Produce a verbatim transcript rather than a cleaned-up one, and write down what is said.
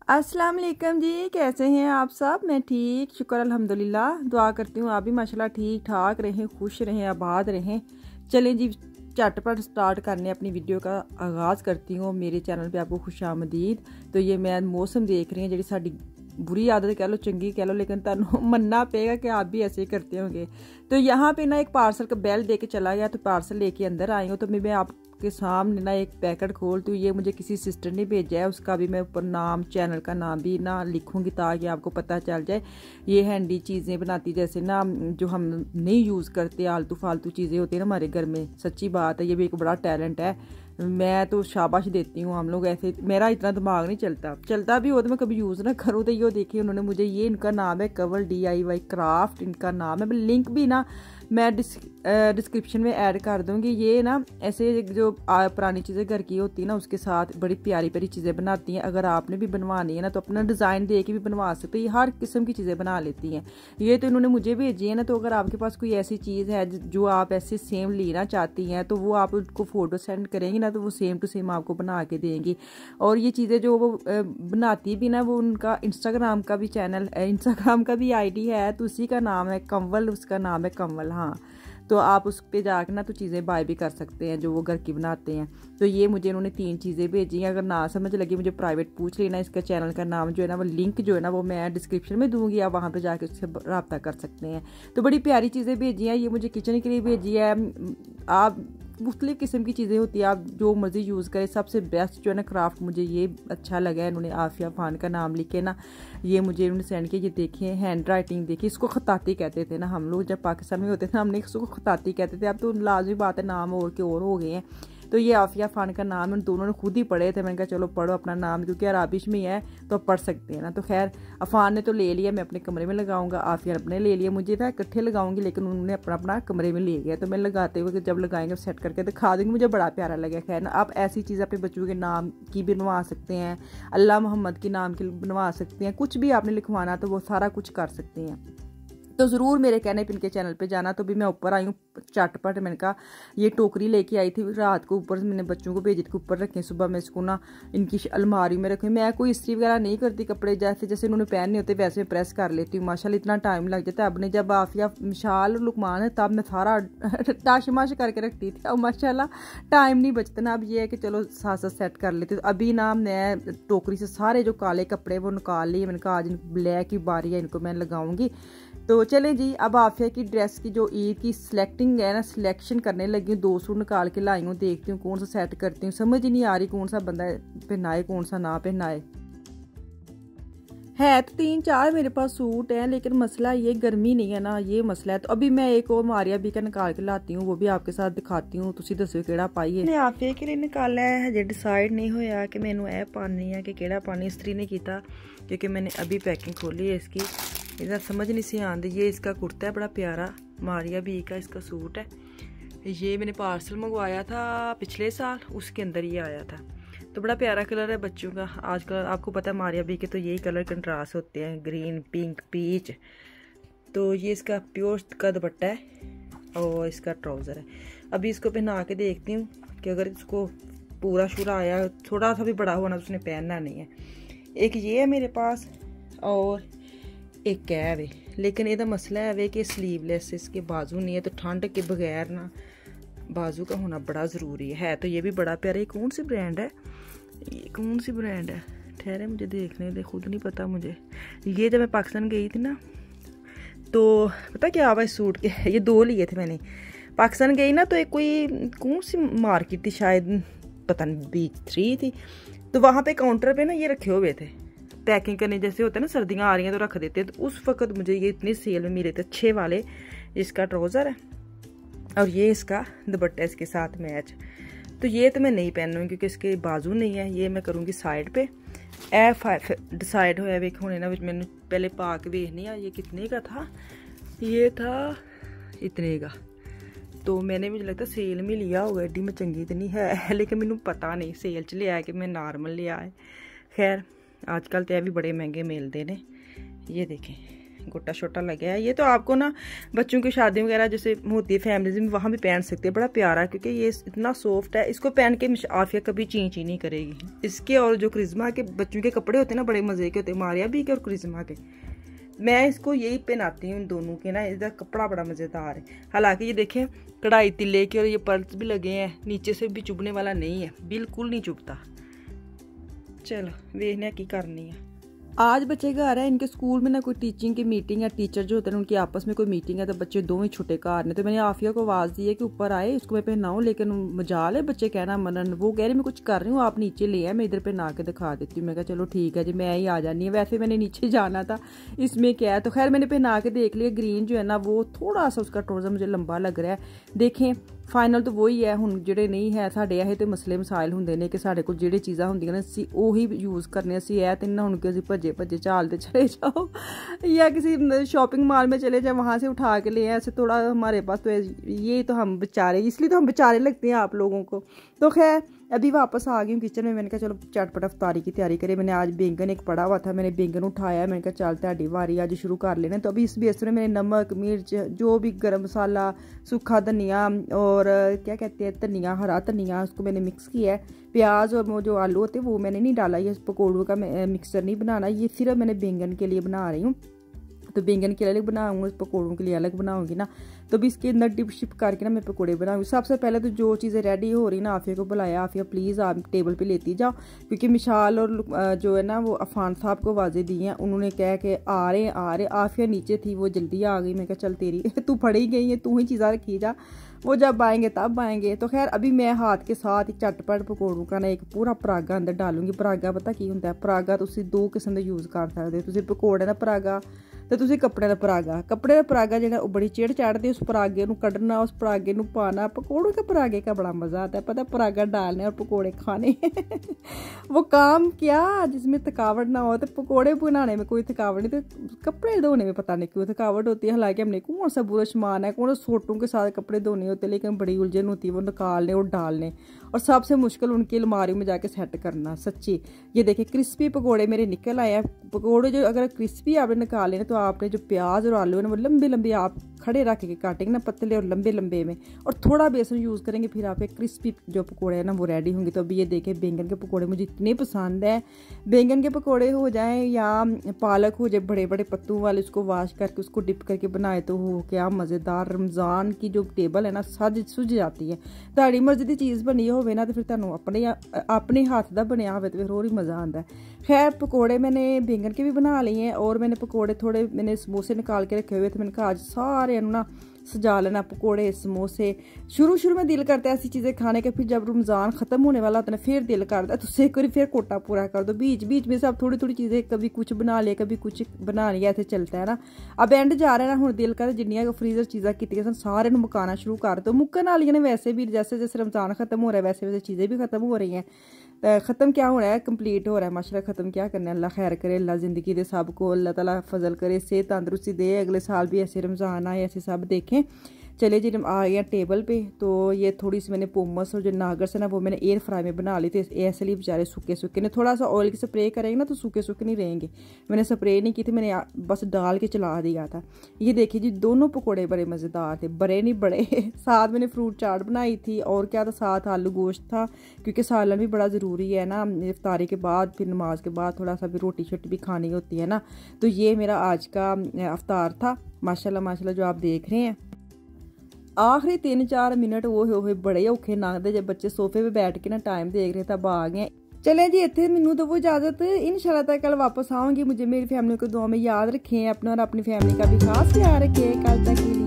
अस्सलाम वालेकुम जी, कैसे हैं आप सब। मैं ठीक, शुक्र अल्हम्दुलिल्लाह। दुआ करती हूँ आप भी माशाल्लाह ठीक ठाक रहें, खुश रहें, आबाद रहें। चलें जी, झटपट स्टार्ट करने अपनी वीडियो का आगाज़ करती हूँ। मेरे चैनल पे आपको खुशामदीद। तो ये मैं मौसम देख रही हूँ, जी साड़ी बुरी आदत कह लो, चंगी कह लो, लेकिन तुहानू मनना पेगा कि आप भी ऐसे ही करते होंगे। तो यहाँ पे ना एक पार्सल का बेल दे के चला गया, तो पार्सल लेके अंदर आई हूँ। तो मैं आपके सामने ना एक पैकेट खोलती हूँ। ये मुझे किसी सिस्टर ने भेजा है, उसका भी मैं ऊपर नाम, चैनल का नाम भी ना लिखूंगी ताकि आपको पता चल जाए। ये हैंडी चीज़ें बनाती, जैसे ना जो हम नहीं यूज़ करते, आलतू फालतू चीज़ें होती है ना हमारे घर में। सच्ची बात है, ये भी एक बड़ा टैलेंट है। मैं तो शाबाश देती हूँ। हम लोग ऐसे, मेरा इतना दिमाग नहीं चलता चलता भी हो तो मैं कभी यूज़ ना करूँ। तो ये देखिए, उन्होंने मुझे, ये इनका नाम है Kawal D I Y craft, इनका नाम है। मैं लिंक भी ना मैं डिस, डिस्क्रिप्शन में ऐड कर दूँगी। ये ना ऐसे जो पुरानी चीज़ें घर की होती है ना, उसके साथ बड़ी प्यारी प्यारी चीज़ें बनाती हैं। अगर आपने भी बनवानी है ना, तो अपना डिज़ाइन दे के भी बनवा सकते हो। ये हर किस्म की चीज़ें बना लेती हैं। ये तो इन्होंने मुझे भेजी है ना। तो अगर आपके पास कोई ऐसी चीज़ है जो आप ऐसे सेम लेना चाहती हैं, तो वो आप उनको फ़ोटो सेंड करेंगी ना, तो वो सेम टू सेम आपको बना के देंगी। और ये चीज़ें जो वो बनाती भी ना, वो उनका इंस्टाग्राम का भी चैनल, इंस्टाग्राम का भी आईडी है, तो उसी का नाम है कंवल, उसका नाम है कंवल। हाँ, तो आप उस पर जाकर ना तो चीज़ें बाय भी कर सकते हैं जो वो घर की बनाते हैं। तो ये मुझे इन्होंने तीन चीज़ें भेजी हैं। अगर ना समझ लगी, मुझे प्राइवेट पूछ लेना। इसका चैनल का नाम जो है ना, वो लिंक जो है ना, वो मैं डिस्क्रिप्शन में दूंगी, आप वहाँ पे जाकर उससे रब्ता कर सकते हैं। तो बड़ी प्यारी चीज़ें भेजी हैं। ये मुझे किचन के लिए भेजी है। आप मुख्तलिफ़ किस्म की चीज़ें होती है, आप जो मर्ज़ी यूज़ करें। सबसे बेस्ट जो है ना क्राफ्ट मुझे ये अच्छा लगा है। इन्होंने आफिया फ़ान का नाम लिखे ना, ये मुझे इन्होंने सेंड किया। ये देखिए, हैंड राइटिंग देखिए। इसको खताती कहते थे ना हम लोग जब पाकिस्तान में होते थे, हमने इसको खताती कहते थे। अब तो लाजमी बात है, नाम और के और हो गए हैं। तो ये आफिया फ़ान का नाम है। उन दोनों ने खुद ही पढ़े थे। मैंने कहा चलो पढ़ो अपना नाम, क्योंकि अराबिश में है तो पढ़ सकते हैं ना। तो खैर, अफ़ान ने तो ले लिया, मैं अपने कमरे में लगाऊंगा। आफिया ने अपने ले लिया। मुझे था इकट्ठे लगाऊंगी, लेकिन उन्होंने अपना अपना कमरे में ले गया। तो मैं लगाते हुए जब लगाएंगे सेट करके दिखा दूंगी। मुझे बड़ा प्यारा लगा। खैर ना, आप ऐसी चीज़ अपने बच्चों के नाम की भी बनवा सकते हैं, अल्लाह मोहम्मद के नाम की बनवा सकते हैं। कुछ भी आपने लिखवाना तो वो सारा कुछ कर सकते हैं। तो ज़रूर मेरे कहने पे इनके चैनल पे जाना। तो भी मैं ऊपर आई हूँ चटपट। मैंने कहा ये टोकरी लेके आई थी रात को, ऊपर मैंने बच्चों को भेजी थी, ऊपर रखे। सुबह मैं इसको ना इनकी अलमारी में रखी। मैं कोई इस्त्री वगैरह नहीं करती कपड़े, जैसे जैसे इन्होंने पहनने होते वैसे मैं प्रेस कर लेती हूँ। माशाल्लाह इतना टाइम लग जाता है। अब ने जब आफिया, मिशाल, लुकमान है, तब मैं सारा टाश माश करके रखती थी। अब माशाल्लाह टाइम नहीं बचता ना। अब ये है कि चलो साथ साथ सेट कर लेती हूँ। अभी ना मैं टोकरी से सारे जो काले कपड़े वो निकाल लिए। मैंने कहा आज ब्लैक की बारी है, इनको मैं लगाऊंगी। तो चलें जी, अब आफिया की ड्रेस की जो ईद की सिलेक्टिंग है ना, सिलेक्शन करने लगी हूँ। दो सूट निकाल के लाई हूँ, देखती हूँ कौन सा सेट करती हूँ। समझ ही नहीं आ रही कौन सा बंदा पहनाए, कौन सा ना पहनाए। है तो तीन चार मेरे पास सूट हैं, लेकिन मसला ये गर्मी नहीं है ना, ये मसला है। तो अभी मैं एक और मारिया भी का निकाल के लाती हूँ, वो भी आपके साथ दिखाती हूँ। तुसी दसो केड़ा पाइए। मैं आफिया के लिए निकाला है, हजे डिसाइड नहीं होया कि मैनू ए पानी है कि केड़ा पानी। इस्त्री ने किया क्योंकि मैंने अभी पैकिंग खोली है इसकी, इधर समझ नहीं सी आती। ये इसका कुर्ता है बड़ा प्यारा, मारिया बी का इसका सूट है। ये मैंने पार्सल मंगवाया था पिछले साल, उसके अंदर ये आया था। तो बड़ा प्यारा कलर है बच्चों का। आजकल आपको पता है मारिया बी के तो यही कलर कंट्रास्ट होते हैं, ग्रीन, पिंक, पीच। तो ये इसका प्योर का दुपट्टा है और इसका ट्राउज़र है। अभी इसको पहना के देखती हूँ कि अगर इसको पूरा शूरा आया, थोड़ा सा भी बड़ा हुआ ना, तो उसने पहनना नहीं है। एक ये है मेरे पास और एक कैब है, लेकिन ਇਹਦਾ मसला है वे कि स्लीवलेस इसके बाजू नहीं है। तो ठंड के बगैर ना बाजू का होना बड़ा ज़रूरी है। है तो ये भी बड़ा प्यारा। ये कौन सी ब्रांड है, ये कौन सी ब्रांड है, ठहरे मुझे देखने दे, खुद नहीं पता मुझे। ये जब मैं पाकिस्तान गई थी ना, तो पता क्या हुआ इस सूट के, ये दो लिए थे मैंने। पाकिस्तान गई ना, तो एक कोई कौन सी मार्केट थी, शायद पता नहीं बीच थ्री थी। तो वहाँ पे काउंटर पे ना ये रखे हुए थे पैकिंग करने, जैसे होता है ना सर्दियाँ आ रही हैं तो रख देते हैं। तो उस वक्त मुझे ये इतनी सेल में मिले थे अच्छे वाले। इसका ट्राउज़र है और ये इसका दुपट्टा इसके साथ मैच। तो ये तो मैं नहीं पहनूँगी क्योंकि इसके बाजू नहीं है। ये मैं करूँगी साइड पे। ए डिसाइड होया वेख होने ना, मैंने पहले पा के देखनी है ये कितने का था। ये था इतने का। तो मैंने मुझे लगता सेल में लिया होगा, एडी में चंगी तो नहीं है, लेकिन मैनू पता नहीं सेल च लिया है कि मैं नॉर्मल लिया है। खैर आजकल तो यह भी बड़े महंगे मिलते हैं। ये देखें, गोटा शोटा लगा है। ये तो आपको ना बच्चों की शादी वगैरह जैसे होती है फैमिलीज में वहाँ भी पहन सकते हैं, बड़ा प्यारा क्योंकि ये इतना सॉफ्ट है। इसको पहन के आफिया कभी ची ची नहीं करेगी। इसके और जो करिश्मा के बच्चों के कपड़े होते हैं ना बड़े मज़े के होते हैं, मारिया भी के और करिश्मा के। मैं इसको यही पहनाती हूँ इन दोनों के ना, इसका कपड़ा बड़ा मज़ेदार है। हालांकि ये देखें कढ़ाई तिल्ले के और ये पर्ल्स भी लगे हैं, नीचे से भी चुभने वाला नहीं है, बिल्कुल नहीं चुभता। चलो देखने की करनी है। आज बच्चे घर है, इनके स्कूल में ना कोई टीचिंग की मीटिंग है, टीचर जो होते हैं उनकी आपस में कोई मीटिंग है, तो बच्चे दो ही छुट्टे घर ने। तो मैंने आफिया को आवाज़ दी है कि ऊपर आए, इसको मैं पहनाऊँ, लेकिन मजाल है बच्चे कहना मनन। वो कह रहे मैं कुछ कर रही हूँ, आप नीचे ले आए, मैं इधर पहना के दिखा देती हूँ। मैं कहा चलो ठीक है जी, मैं ही आ जानी है। वैसे मैंने नीचे जाना था, इसमें क्या है। तो खैर मैंने पहना के देख लिया। ग्रीन जो है ना वो थोड़ा सा उसका ट्रोज़र मुझे लंबा लग रहा है। देखें फाइनल तो वही है। हुण ਜਿਹੜੇ नहीं है साढ़े ਇਹ ਤੇ ਮਸਲੇ ਮਸਾਇਲ ਹੁੰਦੇ ਨੇ ਕਿ ਸਾਡੇ ਕੋਲ ਜਿਹੜੇ ਚੀਜ਼ਾਂ ਹੁੰਦੀਆਂ ਨੇ ਅਸੀਂ ਉਹੀ ਯੂਜ਼ ਕਰਨੇ। ਅਸੀਂ ਇਹ ਤੇ ਨਾ ਹੁਣ ਕਿ ਅਸੀਂ ਭੱਜੇ ਭੱਜੇ चालते चले जाओ या किसी शॉपिंग मॉल में चले जाए वहाँ से उठा के ले आए। ऐसे थोड़ा हमारे पास तो ये तो हम बेचारे, इसलिए तो हम बेचारे लगते हैं आप लोगों को। तो खैर अभी वापस आ गई हूँ किचन में। मैंने कहा चलो चटपट अफ्तारी की तैयारी करें। मैंने आज बैंगन एक पड़ा हुआ था, मैंने बैंगन उठाया। मैंने कहा चल ਤੁਹਾਡੀ वारी आज शुरू कर लेना। तो अभी इस बेसन में मैंने नमक मिर्च जो भी गर्म मसाला सूखा धनिया और क्या कहते हैं धनिया हरा धनिया उसको मैंने मिक्स किया है। प्याज और वो जो आलू होते हैं वो मैंने नहीं डाला, ये पकौड़ों का मिक्सर नहीं बनाना, ये सिर्फ मैंने बैंगन के लिए बना रही हूँ। तो बैंगन के लिए अलग बनाऊंगी, पकौड़ों के लिए अलग बनाऊंगी ना। तो भी इसके अंदर डिप शिप करके ना मैं पकौड़े बनाऊंगी। सबसे पहले तो जो चीज़ें रेडी हो रही ना, आफिया को बुलाया, आफिया प्लीज़ आप टेबल पे लेती जाओ, क्योंकि मिशाल और जो है ना वो अफान साहब को आवाज़ें दी हैं। उन्होंने कहा कि आ रहे आ रहे। आफिया नीचे थी, वो जल्दी आ गई। मैं कहा चल तेरी तू फड़ी गई है, तू ही चीज़ा रखी जा, वो जब आएंगे तब आएंगे। तो खैर अभी मैं हाथ के साथ एक चटपट पकौड़ों का ना एक पूरा परागा अंदर डालूंगी। परागा पता की होंगे? परागा तुम दो किस्म का यूज़ कर सकते हो। तुम पकौड़े का परागा तो तुम कपड़े का परागा। कपड़े का परागा जो वो बड़ी चिड़ चढ़ती, उस परागे को कढ़ना, उस परागे को पाना। पकौड़ों के परागे का बड़ा मज़ा आता है, पता है, परागा डालने और पकौड़े खाने वो काम क्या जिसमें थकावट ना हो। तो पकौड़े बनाने में कोई थकावट नहीं, तो कपड़े धोने में पता नहीं क्यों थकावट होती है। हालांकि हमने कौन सा बुरा सामान है, कौन सा सोटों के साथ कपड़े धोने होते, लेकिन बड़ी उलझन होती है वो निकालने और डालने। और सबसे मुश्किल उनकी अलमारी में जाके सेट करना, सच्ची। ये देखिए क्रिस्पी पकौड़े मेरे निकल आए हैं। पकौड़े जो अगर क्रिस्पी आपने निकाले ना, तो आपने जो प्याज और आलू है ना वो लंबे लंबे आप खड़े रख के काटेंगे ना, पतले और लंबे लंबे में, और थोड़ा बेसन यूज़ करेंगे, फिर आप एक क्रिस्पी जो पकौड़े हैं ना वो रेडी होंगे। तो अभी ये देखें बैंगन के पकौड़े मुझे इतने पसंद है। बैंगन के पकौड़े हो जाएं या पालक हो जाए बड़े बड़े पत्तों वाले, उसको वॉश करके उसको डिप करके बनाए तो हो क्या मज़ेदार। रमज़ान की जो टेबल है ना सज सुझ जाती है। ताड़ी मर्जी की चीज़ बनी होवे ना तो फिर तुहानू अपने अपने हाथ का बनया होवे तो फिर और ही मज़ा आता है। खैर पकौड़े मैंने बैंगन के भी बना लिए हैं, और मैंने पकौड़े थोड़े मैंने समोसे निकाल के रखे हुए थे। मैंने कहा आज सारे ना सजा लेना, पकौड़े समोसे। शुरू शुरू में दिल करता है ऐसी चीज़ें खाने के, फिर जब रमज़ान ख़त्म होने वाला होता है फिर दिल करता है तो एक बार फिर कोटा पूरा कर दो। बीच बीच में से आप थोड़ी थोड़ी चीज़ें कभी कुछ बना लिया कभी कुछ बना लिया, ऐसे चलता है ना। अब एंड जा रहा है ना, हुण दिल कर जिन्नियां फ्रीजर चीज़ां कीतियां सारे मुकाना शुरू कर दो। मुक्कन वालियां ने वैसे भी, जैसे जैसे रमज़ान ख़त्म हो रहा है वैसे वैसे चीज़ें भी ख़त्म हो रही हैं। ख़त्म क्या हो रहा है, कंप्लीट हो रहा है माशाल्लाह। ख़त्म क्या करना है, अल्लाह खैर करे, अल्लाह ज़िंदगी दे सबको, अल्लाह ताला फजल करे, सेहत तंदरुस्ती दे, अगले साल भी ऐसे रमज़ान आए ऐसे सब देखें। चले जी आ गया टेबल पे। तो ये थोड़ी सी मैंने पोमस और जो नागर्स है ना वो मैंने एयर फ्राई में बना ली थी, ऐसे लिए बेचारे सूखे सूखे ने। थोड़ा सा ऑयल की स्प्रे करेंगे ना तो सूखे सूखे नहीं रहेंगे। मैंने स्प्रे नहीं की थी, मैंने बस डाल के चला दिया था। ये देखिए जी दोनों पकौड़े बड़े मज़ेदार थे, बड़े नहीं बड़े साथ मैंने फ्रूट चाट बनाई थी, और क्या था साथ आलू गोश्त था, क्योंकि सालन भी बड़ा ज़रूरी है ना इफ्तारी के बाद, फिर नमाज के बाद थोड़ा सा भी रोटी शोटी भी खानी होती है ना। तो ये मेरा आज का अफ्तार था माशाल्लाह माशाल्लाह जो आप देख रहे हैं। आखिरी तीन चार मिनट वो हो बड़े औखे लंघते जब बच्चे सोफे पे बैठ के ना टाइम देख रहे तब आ गए। चलें जी इतने मैनू तो वो इजाज़त, इंशाल्लाह तक कल वापस आऊँगी। मुझे मेरी फैमिली को दुआ में याद रखें, अपना और अपनी फैमिली का भी खास ख्याल रखें। कल तक